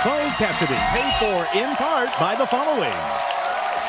Closed captioning paid for in part by the following.